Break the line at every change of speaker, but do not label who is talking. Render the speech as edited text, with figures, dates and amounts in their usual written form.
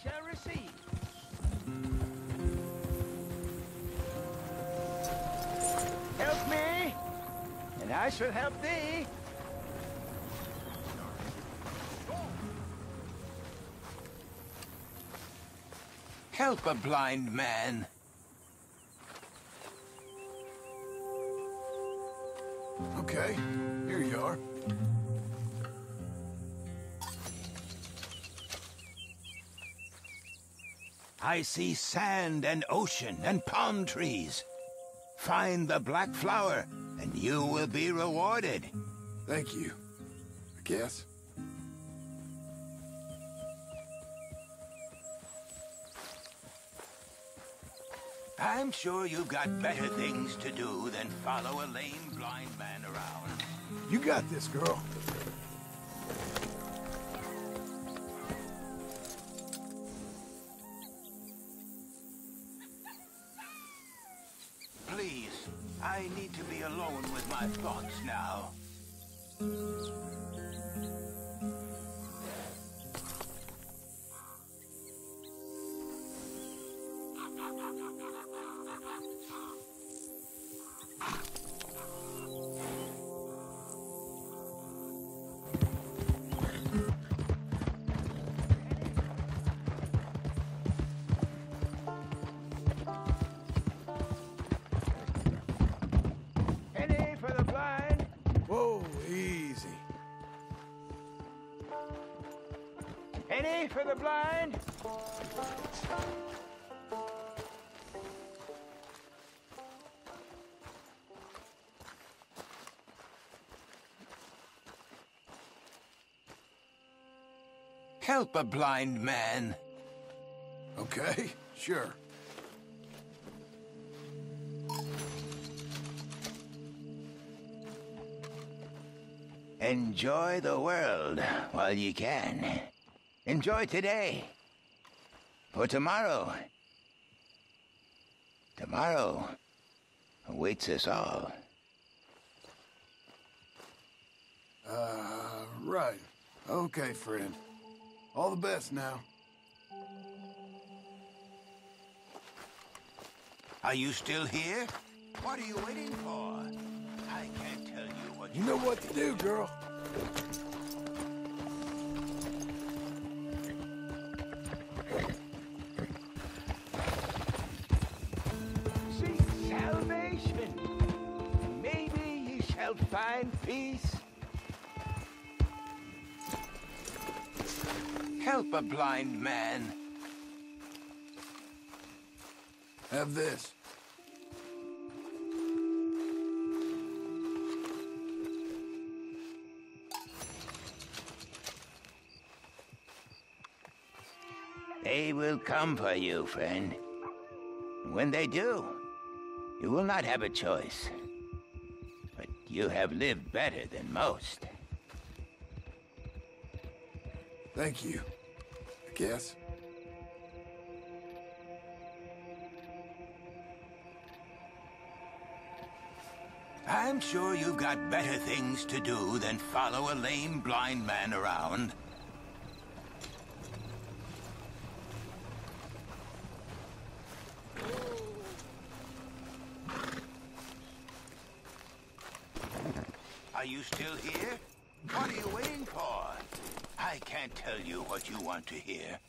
shall receive. Help me, and I shall help thee.
Help a blind man.
Okay, here you are.
I see sand and ocean and palm trees. Find the black flower, and you will be rewarded.
Thank you, I guess.
I'm sure you've got better things to do than follow a lame blind man around.
You got this, girl.
Please, I need to be alone with my thoughts now.
Penny for the blind.
Help a blind man.
Okay, sure.
Enjoy the world while you can. Enjoy today. For tomorrow awaits us all.
Right. Okay, friend. All the best now.
Are you still here? What are you waiting for? I can't tell you what
you know what to do, girl.
Seek salvation. Maybe ye shall find peace.
Help a blind man.
Have this.
They will come for you, friend. When they do, you will not have a choice. But you have lived better than most.
Thank you, I guess.
I'm sure you've got better things to do than follow a lame blind man around. Are you still here? What are you waiting for? I can't tell you what you want to hear.